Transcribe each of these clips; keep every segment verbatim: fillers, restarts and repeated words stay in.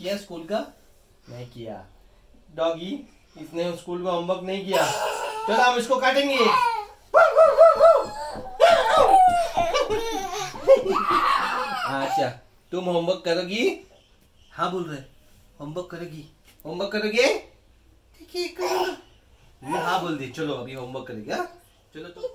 किया स्कूल का? नहीं किया। डॉगी इसने स्कूल का होमवर्क नहीं किया। चलो हम इसको काटेंगे। अच्छा तुम होमवर्क करोगी? हाँ बोल रहे होमवर्क करोगी? होमवर्क करोगे? ठीक है करो। ये हाँ बोल दी। चलो अभी होमवर्क करेगी। हाँ चलो तो।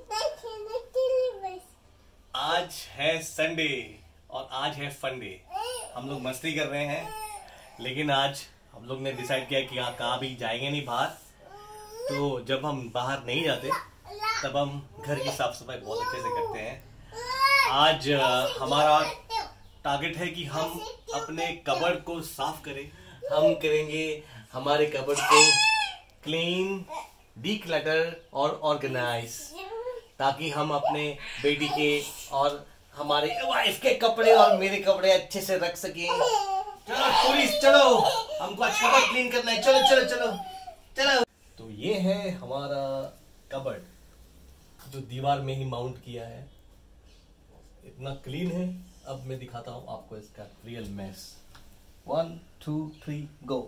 आज है संडे और आज है फन डे। हम लोग मस्ती कर रहे हैं, लेकिन आज हम लोग ने डिसाइड किया कि यहाँ कहाँ भी जाएंगे नहीं बाहर। तो जब हम बाहर नहीं जाते तब हम घर की साफ सफाई बहुत अच्छे से करते हैं। आज आ, हमारा टारगेट है कि हम अपने कबर्ड को साफ करें। हम करेंगे हमारे कबर्ड को क्लीन, डीक्लटर और ऑर्गेनाइज, ताकि हम अपने बेटी के और हमारे वाइफ के कपड़े और मेरे कपड़े अच्छे से रख सकें। चलो पुलिस चलो, हमको आज कबर्ड क्लीन करना है। चलो चलो चलो चलो। तो ये है हमारा कबर्ड जो दीवार में ही माउंट किया है। इतना क्लीन है। अब मैं दिखाता हूँ आपको इसका real mess. One two three go.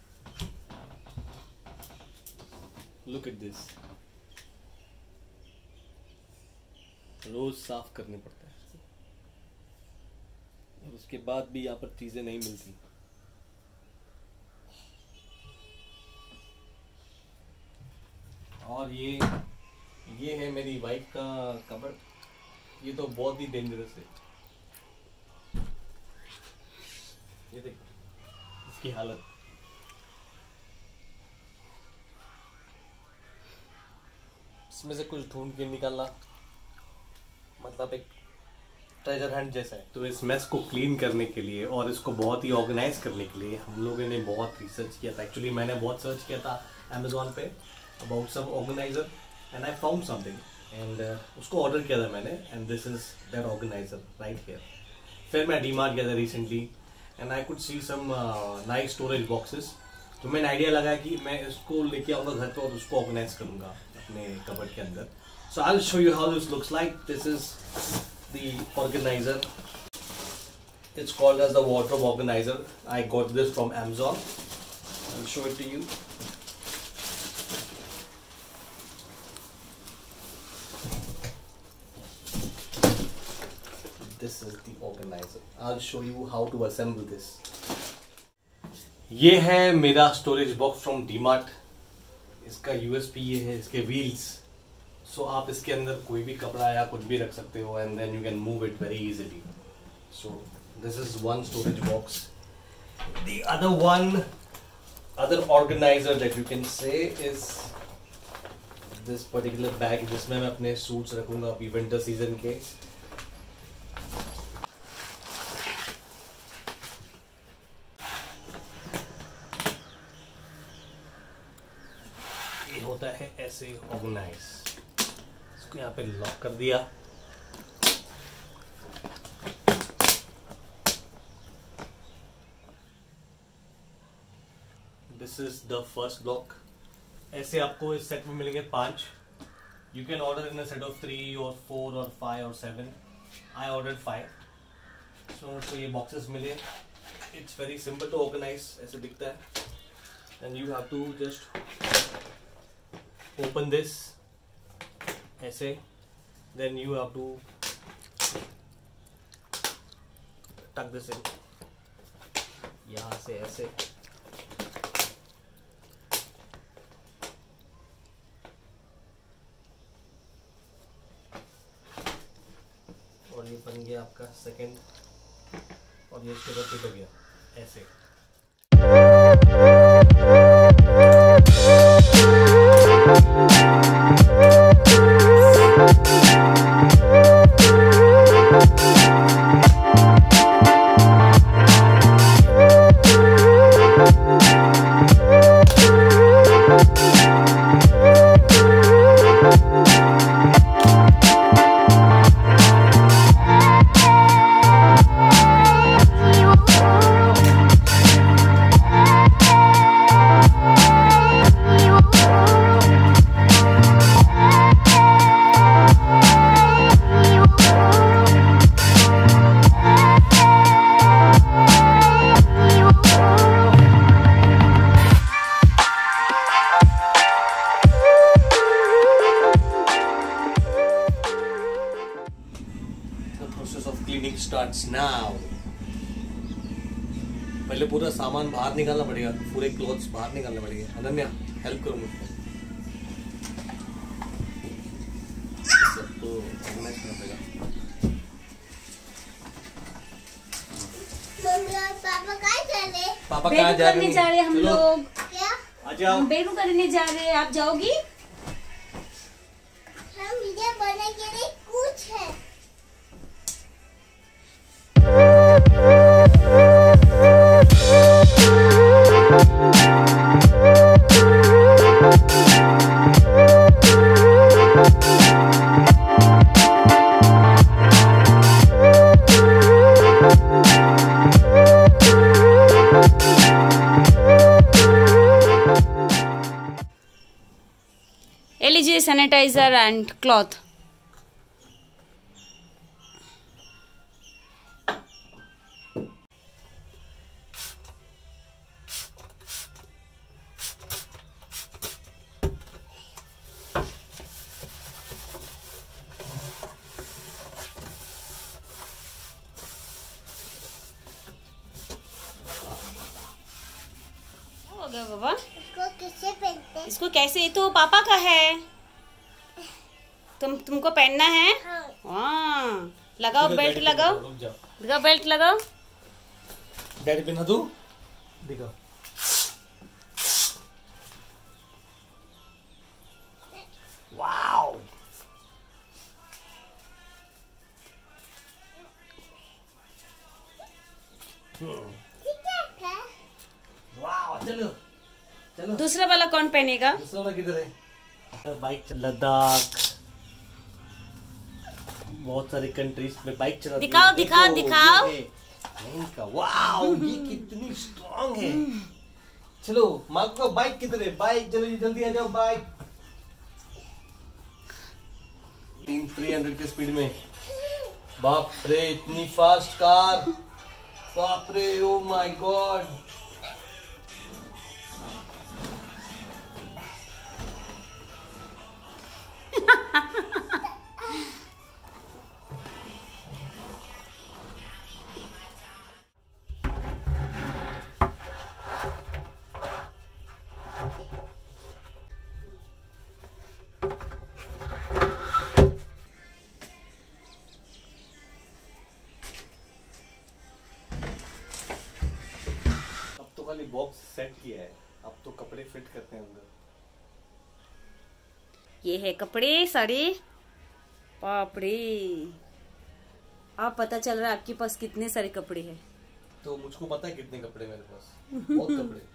Look at this. रोज साफ करने पड़ता है और उसके बाद भी यहाँ पर चीजें नहीं मिलती। और ये ये है मेरी वाइफ का कबर्ड। ये तो बहुत ही डेंजरस है। ये देख इसकी हालत। इसमें से कुछ ढूंढ के निकालना मतलब एक ट्रेजर हंट जैसा है। तो इस मेस को क्लीन करने के लिए और इसको बहुत ही ऑर्गेनाइज करने के लिए हम लोगों ने बहुत रिसर्च किया था। एक्चुअली मैंने बहुत सर्च किया था अमेज़ॉन पे about some organizer and I found something and उसको ऑर्डर किया था मैंने and this is that organizer right here. फिर मैं डीमार्ट गया था recently and I could see some nice storage boxes. तो मैंने आइडिया लगाया कि मैं इसको लेके आऊँगा घर पे और उसको ऑर्गेनाइज करूँगा अपने कबर्ड के अंदर। So I'll show you how this looks like. This is the organizer. It's called as the wardrobe organizer. I got this from Amazon. I'll show it to you. This is the organizer. I'll show you how to assemble this. ये है मेरा storage box from D-Mart. इसका U S P ये है, इसके wheels. सो so, आप इसके अंदर कोई भी कपड़ा या कुछ भी रख सकते हो and then you can move it very easily. So this is one storage box. The other one other organizer that you can say is this particular bag, जिसमें मैं अपने सूट्स रखूंगा अभी विंटर सीजन के। ये होता है ऐसे ऑर्गेनाइज। यहाँ पे लॉक कर दिया। This is the first block. ऐसे आपको इस सेट में मिलेंगे पांच। You can order in a set of three और फोर और फाइव और seven. I order five. So तो ये बॉक्सेस मिले। It's very simple to organize. ऐसे दिखता है and you have to just open this ऐसे, then you have to tuck this in यहाँ से ऐसे। और ये बन गया आपका सेकंड और ये इसके बाद फिट हो गया ऐसे। starts now. पहले पूरा सामान बाहर निकालना पड़ेगा, पूरे क्लोथ्स बाहर निकालने पड़ेंगे। अनन्या हेल्प करो मुझको, सबको ऑर्गेनाइज करना पड़ेगा। पापा कहाँ जा रहे? पापा कहाँ जा रहे? जा रहे हम लोग। क्या? आ जाओ। हम बेडू करने जा रहे हैं, आप जाओगी? हम वीडियो बनाने के लिए कुछ है। ये लीजिए सैनिटाइजर एंड क्लॉथ। हो गया बाबा। इसको किससे पहनते हैं? इसको कैसे, ये तो पापा का है, तुम तुमको पहनना है। हाँ। हाँ, लगाओ बेल्ट लगाओ, लगाओ बेल्ट लगाओ। डैडी पहना दो, दिखाओ। वाओ, ठीक है। वाओ, चलो चलो। दूसरा वाला कौन पहनेगा? दूसरा वाला किधर है? बाइक लद्दाख, बहुत सारी कंट्रीज में बाइक चला। दिखाओ, दिखाओ, दिखाओ। इनका वाओ, ये कितनी स्ट्रांग है। चलो मार्को का बाइक किधर है? बाइक चलो जल्दी आ जाओ। बाइक तीन थ्री हंड्रेड के स्पीड में। बाप रे, इतनी फास्ट कार, बाप रे, ओ माय गॉड। खाली बॉक्स सेट किया है, अब तो कपड़े फिट करते हैं अंदर। ये है कपड़े सारे। बाप रे, अब पता चल रहा है आपके पास कितने सारे कपड़े हैं। तो मुझको पता है कितने कपड़े मेरे पास, बहुत कपड़े।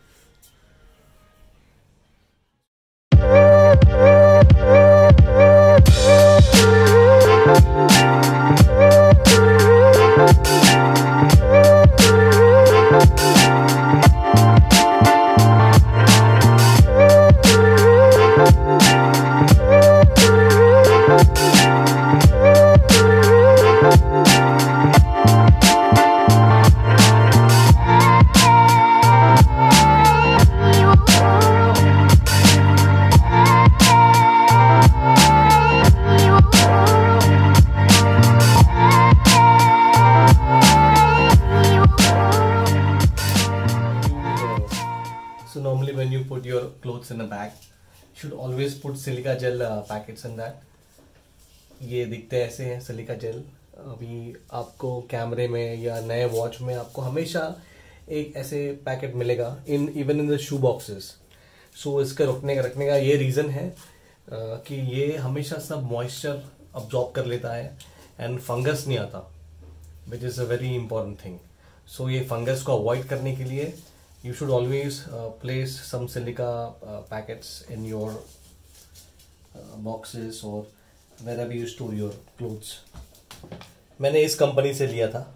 So normally when you put your clothes in a bag, you should always put silica gel uh, packets in that. ये दिखते ऐसे हैं सिलिका जेल। अभी आपको कैमरे में या नए वॉच में आपको हमेशा एक ऐसे पैकेट मिलेगा in even in the shoe boxes. So इसका रखने का रखने का ये रीज़न है uh, कि ये हमेशा सब मॉइस्चर अब्जॉर्ब कर लेता है एंड फंगस नहीं आता, which is a very important thing. So ये फंगस को अवॉइड करने के लिए you should always uh, place some silica uh, packets in your uh, boxes or wherever you store your clothes. मैंने इस कंपनी से लिया था।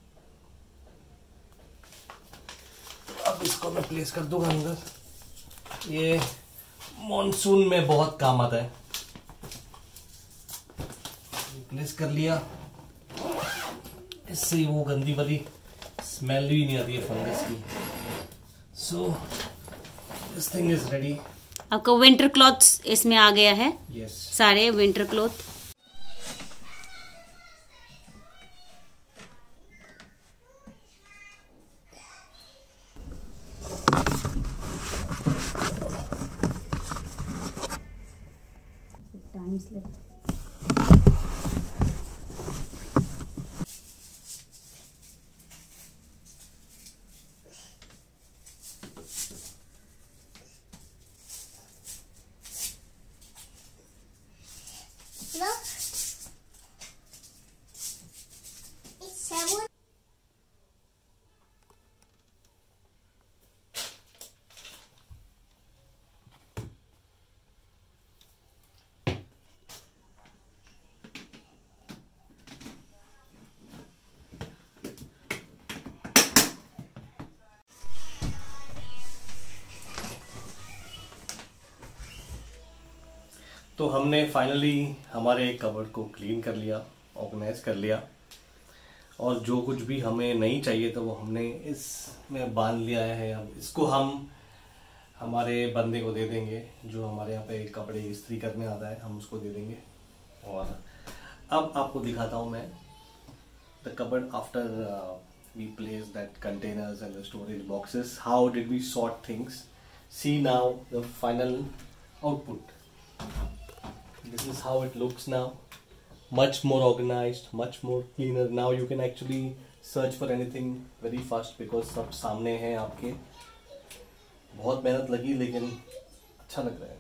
अब इसको मैं प्लेस कर दूंगा अंदर। ये मॉनसून में बहुत काम आता है। प्लेस कर लिया, इससे वो गंदी वाली स्मेल भी नहीं आती है फंगस की। So this thing is ready. आपका विंटर क्लॉथ्स इसमें आ गया है। Yes. सारे विंटर क्लॉथ। साबुन तो हमने फाइनली हमारे कबर्ड को क्लीन कर लिया, ऑर्गेनाइज कर लिया, और जो कुछ भी हमें नहीं चाहिए था वो हमने इसमें बांध लिया है। अब इसको हम हमारे बंदे को दे देंगे जो हमारे यहाँ पे कपड़े इस्त्री करने आता है, हम उसको दे देंगे। और अब आपको दिखाता हूँ मैं the cupboard after we place that containers and the storage boxes, how did we sort things. See now the final output. This is how it looks now. Much more organized, much more cleaner. Now you can actually search for anything very fast because सब सामने है आपके. बहुत मेहनत लगी लेकिन अच्छा लग रहा है.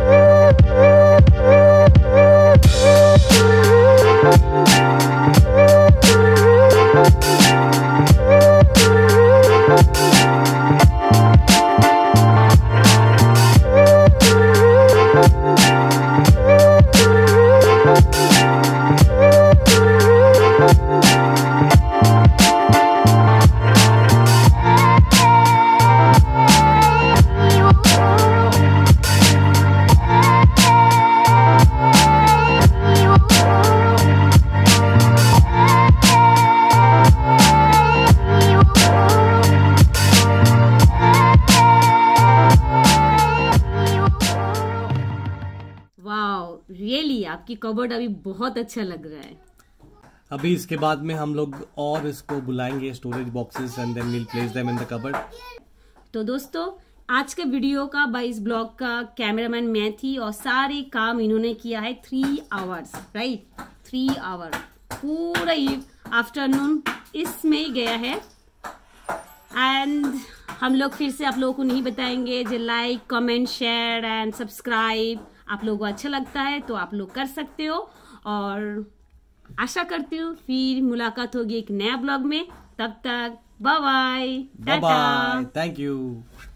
रियली आपकी कबर्ड अभी बहुत अच्छा लग रहा है. अभी इसके बाद में हम लोग और इसको बुलाएंगे storage boxes and then we'll place them in the cupboard. तो दोस्तों आज के वीडियो का बाईस ब्लॉग का कैमरामैन मैं थी और सारे काम इन्होंने किया है three hours right three hour पूरा आफ्टरनून इसमें ही गया है. एंड हम लोग फिर से आप लोगों को नहीं बताएंगे जो like comment share and subscribe आप लोगों को अच्छा लगता है तो आप लोग कर सकते हो. और आशा करती हूँ फिर मुलाकात होगी एक नया ब्लॉग में. तब तक bye bye bye bye. Thank you.